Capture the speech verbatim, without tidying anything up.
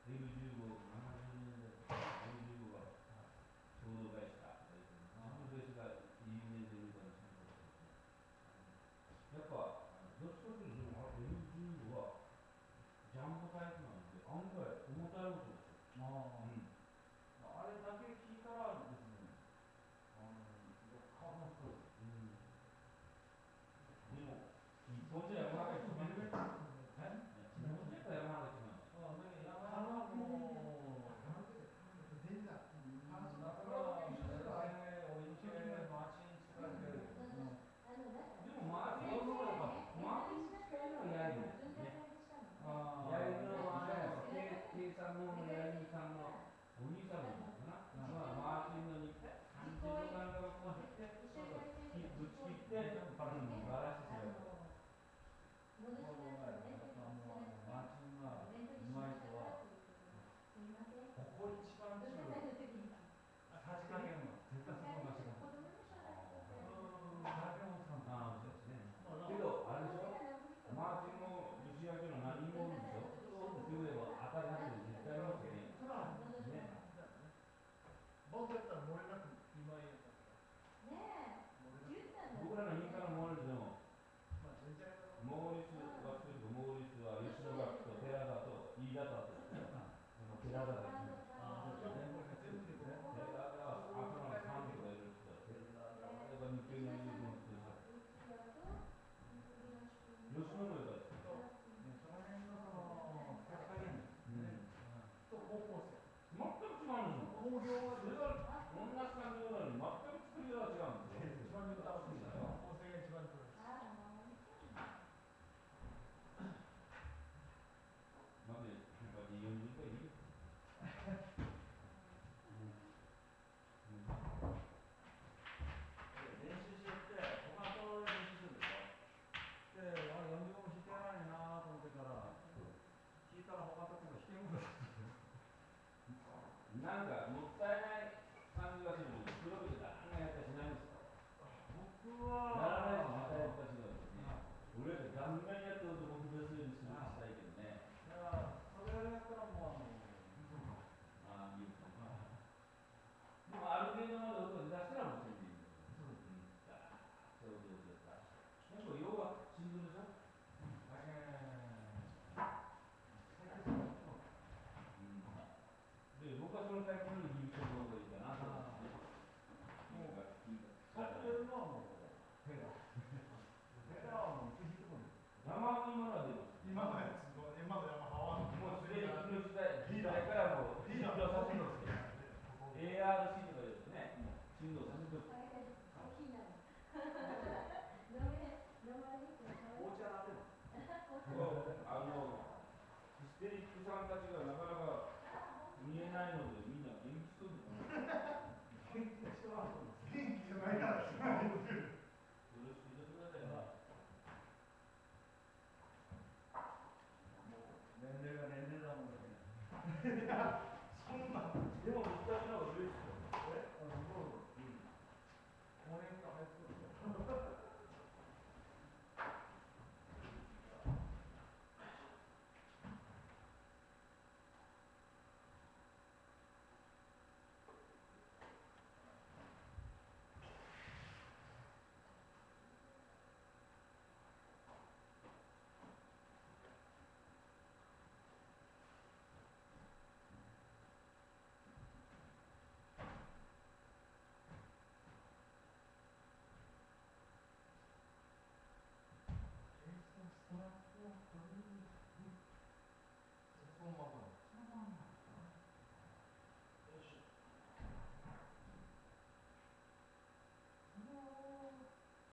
エルじゅうご、ななじゅうねんだい、エルじゅうごが共同会社とか言って、自分の会社が有名でみたいな仕事をしてやっぱ、どっちかというと、でも、エルじゅうごは、ジャンボタイプなんで、案外重たい音ですよ。あ、うん、あれだけ聞いたらですね、あの、カバンそうです。うん。でも、日本じゃ山が一番いい。え？日本じゃ山が一番いい。あ、だけど山はもう、全然。だから、ね、おいけ、マシン使ってる。でも、マーチンのマーチン使えるのはやりですね。やりのあれ、計算のやりさんのお兄さんのかな。まあ、マーチンのにさんじゅうどなんかをこうして、ぶち切って、パルにバラしてする。マーチンがうまい人は、ここ一番強い。さじ加減は絶対そこが違う。ああ、そうですね。けど、あれでしょ、マーチンも牛焼きの何人もおるでしょ、そうって言えば当たり外れ絶対ありますよね。ね。 バンドやったら漏れなく今井やったねえ。 僕らの民間のモーリスでも、 まあ全体のモーリスは作ると、モーリスは吉野学と寺田と飯田とあってですね。寺田がいい。 ああ、じゃあこれ全部で寺田は頭のさんとかいろいろ作った。寺田がやっぱ日系の友人を作りました。吉野もよかったです。 その辺のそのさじ加減ね。と高校生。 全く違うんですよ。それは同じ感じなのに全く作りが違うんですよ。 一番楽しいだよ。高校生が一番楽しい。 まず、やっぱりよんじゅうかいいいよ。練習しよって、他と練習するでしょ。で、あれよんじゅうごも弾いてないなと思ってから、弾いたら他ところ弾けんことなんかもったいない感じがするので、プロで誰がやったりしないんですか。 僕はやらないとまたやったりしないですね。俺らガンガンやってると僕別にするしたいけどね。 だからそれをやったらもうあのああ、いいですね。でもある程度まで音を出したらもう全然いいんですよ。そうですね。そうそうそう。でも要はシングルでしょ。で、僕はそのタイプの響きの方がいいかなと思って。もう、 使ってるのはもうフェラー。フェラーはもういつ弾いてもいい。 生の今のは出ます。 今のやつ、今の山ハワーの。 もうすでにこの時代、時代からもう実況させるんですけど。エーアールシー とかですね、もう振動させてる。 お茶ラテの。 あの、ヒステリックさんたちがなかなか見えないので、みんな元気そうですね。 元気な人は元気じゃないから。よろしく言ってくださいね。 もう年齢が年齢だもんね。